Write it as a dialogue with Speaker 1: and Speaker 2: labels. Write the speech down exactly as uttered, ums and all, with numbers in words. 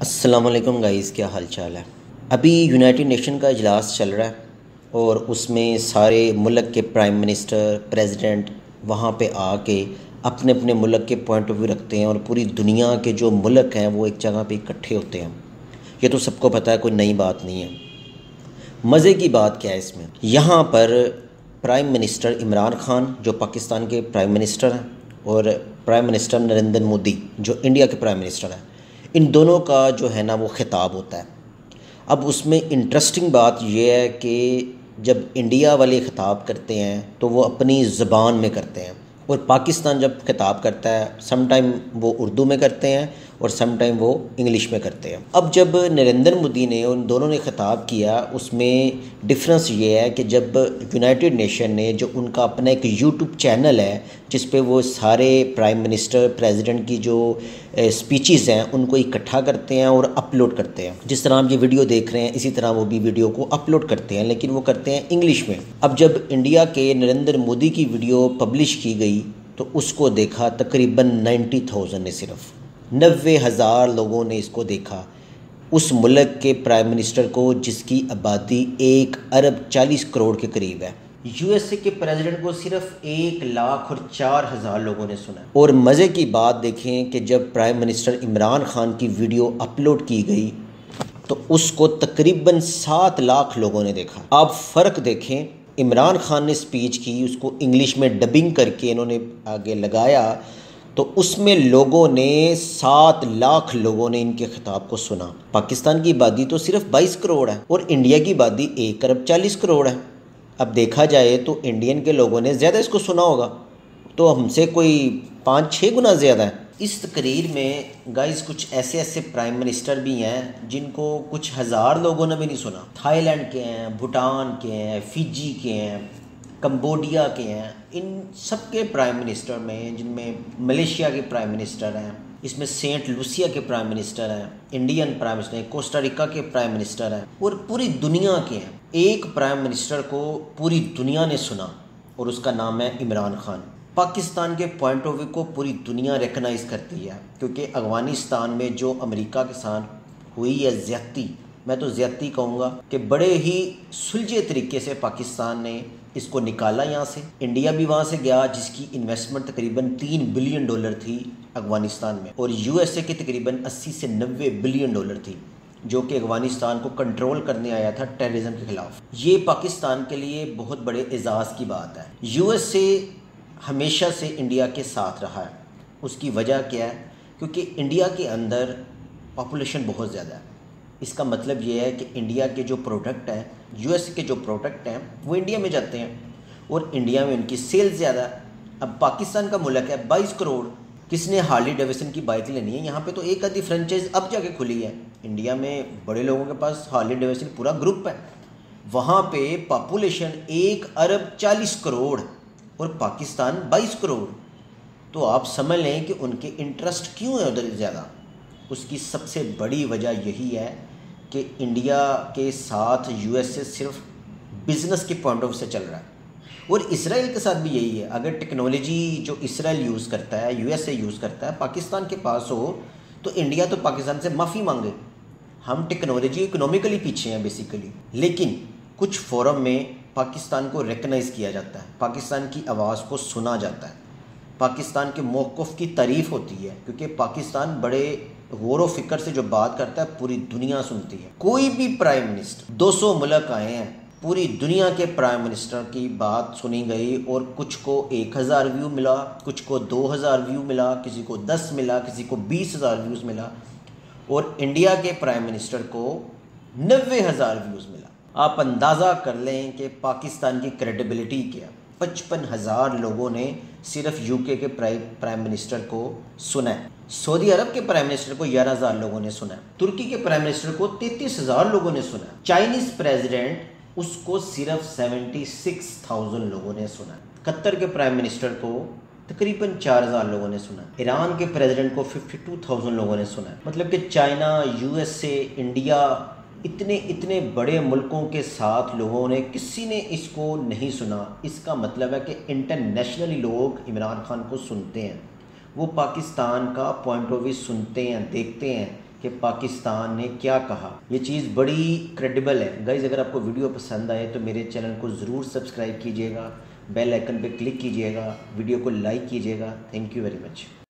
Speaker 1: अस्सलाम वालेकुम गाइस, क्या हाल चाल है। अभी यूनाइटेड नेशन का इजलास चल रहा है और उसमें सारे मुल्क के प्राइम मिनिस्टर प्रेसिडेंट वहाँ पे आके अपने अपने मुल्क के पॉइंट ऑफ व्यू रखते हैं और पूरी दुनिया के जो मुल्क हैं वो एक जगह पे इकट्ठे होते हैं। ये तो सबको पता है, कोई नई बात नहीं है। मज़े की बात क्या है इसमें, यहाँ पर प्राइम मिनिस्टर इमरान खान जो पाकिस्तान के प्राइम मिनिस्टर हैं और प्राइम मिनिस्टर नरेंद्र मोदी जो इंडिया के प्राइम मिनिस्टर हैं, इन दोनों का जो है ना वो खिताब होता है। अब उसमें इंटरेस्टिंग बात यह है कि जब इंडिया वाले खिताब करते हैं तो वो अपनी ज़बान में करते हैं और पाकिस्तान जब खिताब करता है सम टाइम वो उर्दू में करते हैं और सम टाइम वो इंग्लिश में करते हैं। अब जब नरेंद्र मोदी ने उन दोनों ने खिताब किया उसमें डिफरेंस ये है कि जब यूनाइटेड नेशन ने जो उनका अपना एक यूट्यूब चैनल है जिस पे वो सारे प्राइम मिनिस्टर प्रेसिडेंट की जो स्पीचेस हैं उनको इकट्ठा करते हैं और अपलोड करते हैं। जिस तरह आप ये वीडियो देख रहे हैं इसी तरह वो भी वीडियो को अपलोड करते हैं, लेकिन वो करते हैं इंग्लिश में। अब जब इंडिया के नरेंद्र मोदी की वीडियो पब्लिश की गई तो उसको देखा तकरीबन नाइन्टी थाउजेंड ने, सिर्फ नब्बे हज़ार लोगों ने इसको देखा। उस मुल्क के प्राइम मिनिस्टर को जिसकी आबादी एक अरब चालीस करोड़ के करीब है। यूएसए के प्रेसिडेंट को सिर्फ एक लाख और चार हज़ार लोगों ने सुना। और मज़े की बात देखें कि जब प्राइम मिनिस्टर इमरान खान की वीडियो अपलोड की गई तो उसको तकरीबन सात लाख लोगों ने देखा। आप फ़र्क देखें, इमरान खान ने स्पीच की, उसको इंग्लिश में डबिंग करके इन्होंने आगे लगाया तो उसमें लोगों ने सात लाख लोगों ने इनके खिताब को सुना। पाकिस्तान की आबादी तो सिर्फ बाईस करोड़ है और इंडिया की आबादी एक अरब चालीस करोड़ है। अब देखा जाए तो इंडियन के लोगों ने ज़्यादा इसको सुना होगा, तो हमसे कोई पाँच छः गुना ज़्यादा है। इस तकरीर में गाइस कुछ ऐसे ऐसे प्राइम मिनिस्टर भी हैं जिनको कुछ हज़ार लोगों ने भी नहीं सुना। थाईलैंड के हैं, भूटान के हैं, फिजी के हैं, कंबोडिया के हैं। इन सब के प्राइम मिनिस्टर में, जिनमें मलेशिया के प्राइम मिनिस्टर हैं, इसमें सेंट लूसिया के प्राइम मिनिस्टर हैं, इंडियन प्राइम मिनिस्टर हैं, कोस्टा रिका के प्राइम मिनिस्टर हैं और पूरी दुनिया के हैं। एक प्राइम मिनिस्टर को पूरी दुनिया ने सुना और उसका नाम है इमरान खान। पाकिस्तान के पॉइंट ऑफ व्यू को पूरी दुनिया रिकगनाइज़ करती है क्योंकि अफ़गानिस्तान में जो अमेरिका के साथ हुई है ज़्यादती, मैं तो ज़्यादती कहूँगा कि बड़े ही सुलझे तरीके से पाकिस्तान ने इसको निकाला यहाँ से। इंडिया भी वहाँ से गया जिसकी इन्वेस्टमेंट तकरीबन तीन बिलियन डॉलर थी अफ़गानिस्तान में, और यूएसए की तकरीबन अस्सी से नब्बे बिलियन डॉलर थी जो कि अफ़गानिस्तान को कंट्रोल करने आया था टेररिज्म के ख़िलाफ़। ये पाकिस्तान के लिए बहुत बड़े एजाज़ की बात है। यूएसए हमेशा से इंडिया के साथ रहा है। उसकी वजह क्या है? क्योंकि इंडिया के अंदर पॉपुलेशन बहुत ज़्यादा है। इसका मतलब ये है कि इंडिया के जो प्रोडक्ट हैं, यूएस के जो प्रोडक्ट हैं वो इंडिया में जाते हैं और इंडिया में उनकी सेल्स ज़्यादा है। अब पाकिस्तान का मुल्क है बाईस करोड़, किसने हार्ली डेविसन की बाइक लेनी है? यहाँ पे तो एक आधी फ्रेंचाइज अब जाके खुली है। इंडिया में बड़े लोगों के पास हार्ली डेविसन पूरा ग्रुप है। वहाँ पे पॉपुलेशन एक अरब चालीस करोड़ और पाकिस्तान बाईस करोड़। तो आप समझ लें कि उनके इंटरेस्ट क्यों है उधर ज़्यादा। उसकी सबसे बड़ी वजह यही है कि इंडिया के साथ यूएसए सिर्फ बिज़नेस के पॉइंट ऑफ व्यू से चल रहा है और इसराइल के साथ भी यही है। अगर टेक्नोलॉजी जो इसराइल यूज़ करता है, यूएसए यूज़ करता है, पाकिस्तान के पास हो तो इंडिया तो पाकिस्तान से माफ़ी मांगे। हम टेक्नोलॉजी इकोनॉमिकली पीछे हैं बेसिकली, लेकिन कुछ फोरम में पाकिस्तान को रिकगनाइज़ किया जाता है, पाकिस्तान की आवाज़ को सुना जाता है, पाकिस्तान के मौक़िफ़ की तारीफ़ होती है क्योंकि पाकिस्तान बड़े गौर व फिक्र से जो बात करता है पूरी दुनिया सुनती है। कोई भी प्राइम मिनिस्टर, दो सौ मुल्क आए हैं, पूरी दुनिया के प्राइम मिनिस्टर की बात सुनी गई और कुछ को एक हज़ार व्यू मिला, कुछ को दो हज़ार व्यू मिला, किसी को दस मिला, किसी को बीस हज़ार व्यूज़ मिला और इंडिया के प्राइम मिनिस्टर को नब्बे हज़ार व्यूज़ मिला। आप अंदाज़ा कर लें कि पाकिस्तान की क्रेडिबिलिटी क्या। पचपन हज़ार लोगों ने सिर्फ यूके के प्राइम मिनिस्टर को सुना है, सऊदी अरब के प्राइम मिनिस्टर को ग्यारह हज़ार लोगों ने सुना है, तुर्की के प्राइम मिनिस्टर को तैंतीस हज़ार लोगों ने सुना है, चाइनीज़ प्रेसिडेंट उसको सिर्फ छिहत्तर हज़ार लोगों ने सुना है, कतर के प्राइम मिनिस्टर को तकरीबन चार हज़ार लोगों ने सुना है, ईरान के प्रेसिडेंट को बावन हज़ार लोगों ने सुना है। मतलब कि चाइना, यूएसए, इंडिया, इतने इतने बड़े मुल्कों के साथ लोगों ने, किसी ने इसको नहीं सुना। इसका मतलब है कि इंटरनेशनली लोग इमरान खान को सुनते हैं, वो पाकिस्तान का पॉइंट ऑफ व्यू सुनते हैं, देखते हैं कि पाकिस्तान ने क्या कहा। ये चीज़ बड़ी क्रेडिबल है गाइज़। अगर आपको वीडियो पसंद आए तो मेरे चैनल को ज़रूर सब्सक्राइब कीजिएगा, बेल आइकन पे क्लिक कीजिएगा, वीडियो को लाइक कीजिएगा। Thank you very much.